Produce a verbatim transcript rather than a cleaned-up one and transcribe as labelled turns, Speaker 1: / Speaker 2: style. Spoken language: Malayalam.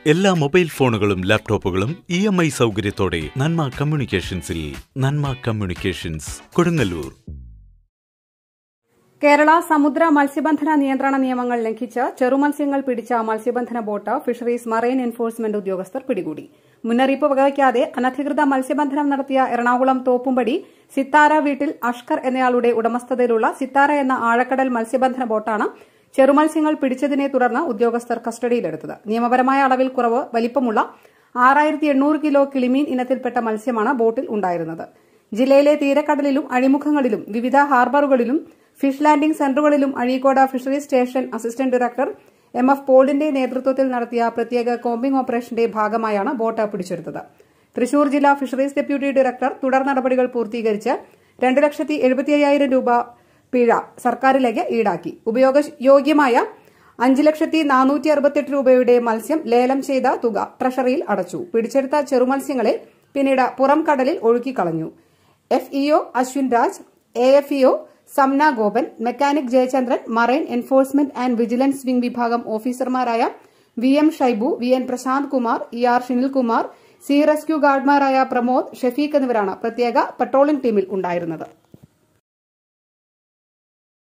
Speaker 1: എല്ലാ മൊബൈൽ ഫോണുകളും ലാപ്ടോപ്പുകളും ഇ എം ഐ സൗകര്യത്തോടെ നന്മ കമ്മ്യൂണിക്കേഷൻസിൽ. നന്മ കമ്മ്യൂണിക്കേഷൻസ്, കൊടുങ്ങല്ലൂർ.
Speaker 2: കേരള സമുദ്ര മത്സ്യബന്ധന നിയന്ത്രണ നിയമങ്ങൾ ലംഘിച്ച് ചെറുമത്സ്യങ്ങൾ പിടിച്ച മത്സ്യബന്ധന ബോട്ട് ഫിഷറീസ് മറൈൻ എൻഫോഴ്സ്മെന്റ് ഉദ്യോഗസ്ഥർ പിടികൂടി. മുന്നറിയിപ്പ് വകവയ്ക്കാതെ അനധികൃത മത്സ്യബന്ധനം നടത്തിയ എറണാകുളം തോപ്പുംപടി സിത്താര വീട്ടിൽ അഷ്കർ എന്നയാളുടെ ഉടമസ്ഥതയിലുള്ള സിത്താര എന്ന ആഴക്കടൽ മത്സ്യബന്ധന ബോട്ടാണ് ചെറുമത്സ്യങ്ങൾ പിടിച്ചതിനെ തുടർന്ന് ഉദ്യോഗസ്ഥർ കസ്റ്റഡിയിലെടുത്തത്. നിയമപരമായ അളവിൽ കുറവ് വലിപ്പമുള്ള ആറായിരത്തി എണ്ണൂറ് കിലോ കിളിമീൻ ഇനത്തിൽപ്പെട്ട മത്സ്യമാണ് ബോട്ടിൽ ഉണ്ടായിരുന്നത്. ജില്ലയിലെ തീരക്കടലിലും അഴിമുഖങ്ങളിലും വിവിധ ഹാർബറുകളിലും ഫിഷ് ലാൻഡിംഗ് സെന്ററുകളിലും Azhikode fisheries station assistant director M F പോളിന്റെ നേതൃത്വത്തിൽ നടത്തിയ പ്രത്യേക കോമ്പിംഗ് ഓപ്പറേഷന്റെ ഭാഗമായാണ് ബോട്ട് പിടിച്ചെടുത്തത്. തൃശൂർ ജില്ലാ ഫിഷറീസ് ഡെപ്യൂട്ടി ഡയറക്ടർ തുടർ നടപടികൾ പൂർത്തീകരിച്ച് രണ്ട് ലക്ഷത്തി എഴുപത്തി അയ്യായിരം രൂപ പിഴ സർക്കാരിലേക്ക് ഈടാക്കി. ഉപയോഗയോഗ്യമായ അഞ്ച് ലക്ഷത്തി നാനൂറ്റി അറുപത്തെട്ട് രൂപയുടെ മത്സ്യം ലേലം ചെയ്ത തുക ട്രഷറിയിൽ അടച്ചു. പിടിച്ചെടുത്ത ചെറുമത്സ്യങ്ങളെ പിന്നീട് പുറം കടലിൽ ഒഴുക്കിക്കളഞ്ഞു. F EO Ashwin Raj, A F EO Samna Gopan, mechanic Jayachandran, marine enforcement and vigilance wing വിഭാഗം ഓഫീസർമാരായ V M Shaibu, V N Prashanth Kumar, E R Shinilkumar, sea rescue ഗാർഡ്മാരായ പ്രമോദ്, ഷെഫീഖ് എന്നിവരാണ് പ്രത്യേക പട്രോളിംഗ് ടീമിൽ ഉണ്ടായിരുന്നത്.